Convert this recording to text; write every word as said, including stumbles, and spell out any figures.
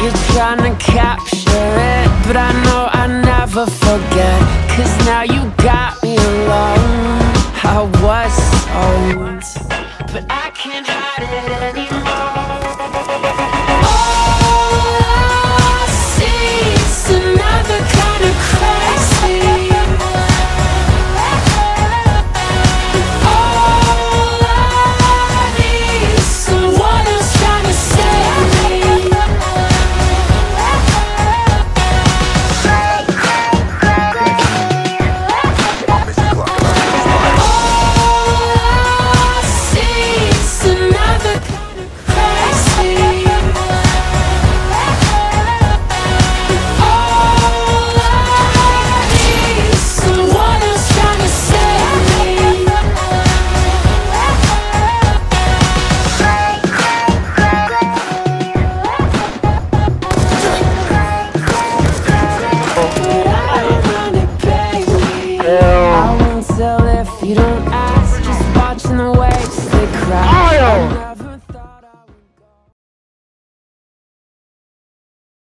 You're trying to capture it, but I know I never forget. Cause now you got me alone. I was owned, but I can't hide it anymore. All I see is another kind of crazy. All I need is someone else trying to save me. You don't ask, just watching the waves they cry.